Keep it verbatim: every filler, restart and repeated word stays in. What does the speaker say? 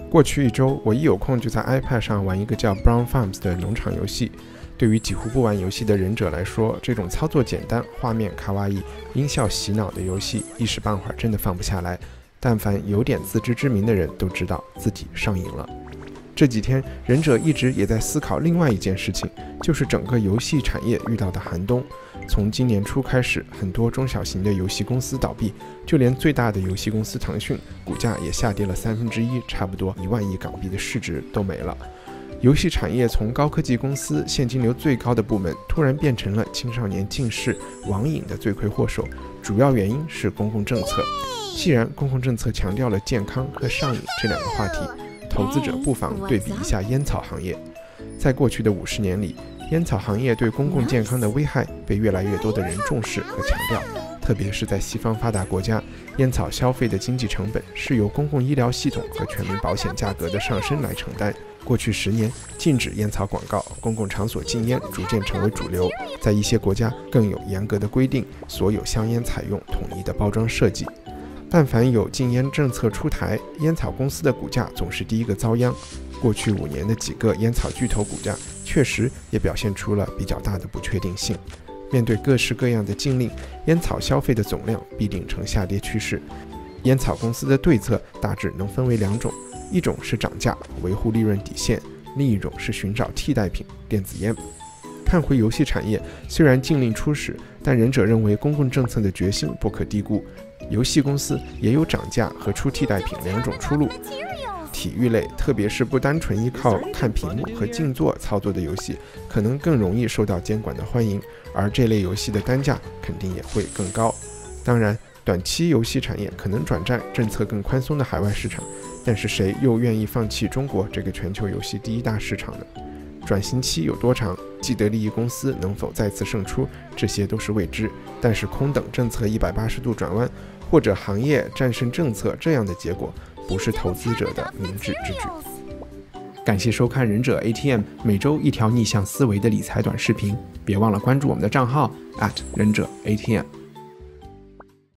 过去一周，我一有空就在 iPad 上玩一个叫 Brown Farms 的农场游戏。对于几乎不玩游戏的忍者来说，这种操作简单、画面卡哇伊、音效洗脑的游戏，一时半会儿真的放不下来。但凡有点自知之明的人都知道自己上瘾了。这几天，忍者一直也在思考另外一件事情，就是整个游戏产业遇到的寒冬。从今年初开始，很多中小型的游戏公司倒闭，就连最大的游戏公司腾讯，股价也下跌了三分之一，差不多一万亿港币的市值都没了。游戏产业从高科技公司、现金流最高的部门，突然变成了青少年近视、网瘾的罪魁祸首，主要原因是公共政策。既然公共政策强调了健康和上瘾这两个话题，投资者不妨对比一下烟草行业。在过去的五十年里，烟草行业对公共健康的危害被越来越多的人重视和强调，特别是在西方发达国家，烟草消费的经济成本是由公共医疗系统和全民保险价格的上升来承担。过去十年，禁止烟草广告、公共场所禁烟逐渐成为主流，在一些国家更有严格的规定，所有香烟采用统一的包装设计。但凡有禁烟政策出台，烟草公司的股价总是第一个遭殃。过去五年的几个烟草巨头股价确实也表现出了比较大的不确定性。面对各式各样的禁令，烟草消费的总量必定呈下跌趋势。烟草公司的对策大致能分为两种，一种是涨价维护利润底线，另一种是寻找替代品电子烟。看回游戏产业，虽然禁令初始，但忍者认为公共政策的决心不可低估。游戏公司也有涨价和出替代品两种出路。体育类，特别是不单纯依靠看屏幕和静坐操作的游戏，可能更容易受到监管的欢迎，而这类游戏的单价肯定也会更高。当然，短期游戏产业可能转战政策更宽松的海外市场，但是谁又愿意放弃中国这个全球游戏第一大市场呢？转型期有多长，既得利益公司能否再次胜出，这些都是未知。但是空等政策一百八十度转弯，或者行业战胜政策这样的结果，不是投资者的明智之举。感谢收看忍者 A T M， 每周一条逆向思维的理财短视频，别忘了关注我们的账号 at 忍者 A T M。